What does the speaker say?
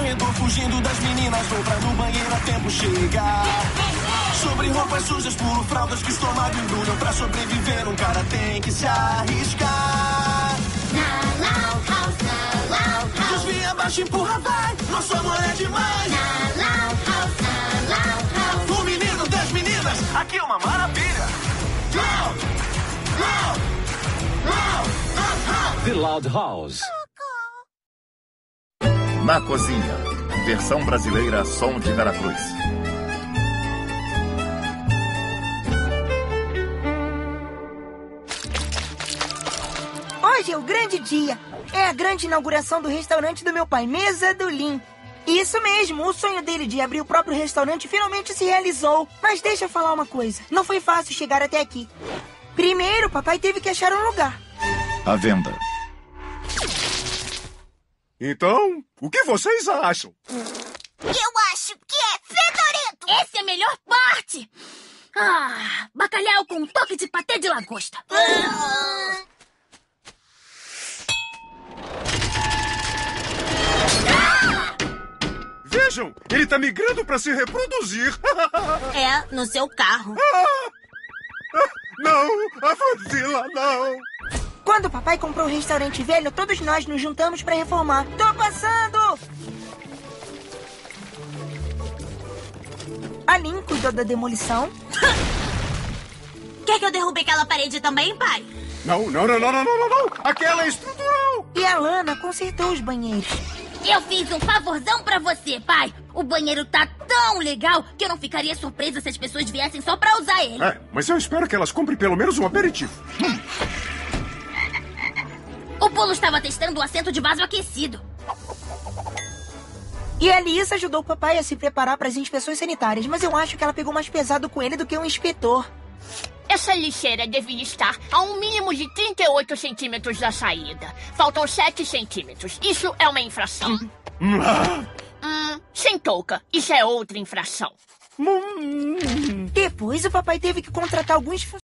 corredor fugindo das meninas. Vou pra no banheiro a tempo chegar. Sobre roupas sujas, pulo fraldas que o estômago embrulham. Pra sobreviver um cara tem que se arriscar. Na Loud House, na Loud House. Desvia, abaixa, empurra, vai. Nosso amor é demais. Na Loud House, na Loud House. Um menino, 10 meninas, aqui é uma maravilha. Loud, loud, loud, loud house. The Loud House. Na cozinha, versão brasileira, som de Veracruz. Hoje é o grande dia. É a grande inauguração do restaurante do meu pai, Mesa do Lin. Isso mesmo, o sonho dele de abrir o próprio restaurante finalmente se realizou. Mas deixa eu falar uma coisa, não foi fácil chegar até aqui. Primeiro, papai teve que achar um lugar. À venda. Então, o que vocês acham? Eu acho que é fedorento. Essa é a melhor parte! Ah, bacalhau com um toque de patê de lagosta. Vejam, ele tá migrando para se reproduzir. É, no seu carro. Não, a Fazila, não. Quando o papai comprou o restaurante velho, todos nós nos juntamos pra reformar. Tô passando! A Lin cuidou da demolição. Quer que eu derrube aquela parede também, pai? Não. Aquela é estrutural. E a Lana consertou os banheiros. Eu fiz um favorzão pra você, pai. O banheiro tá tão legal que eu não ficaria surpresa se as pessoas viessem só pra usar ele. É, mas eu espero que elas comprem pelo menos um aperitivo. O Polo estava testando o assento de vaso aquecido. E a Alissa ajudou o papai a se preparar para as inspeções sanitárias, mas eu acho que ela pegou mais pesado com ele do que um inspetor. Essa lixeira devia estar a um mínimo de 38 centímetros da saída. Faltam 7 centímetros. Isso é uma infração. Sem touca. Isso é outra infração. Depois o papai teve que contratar alguns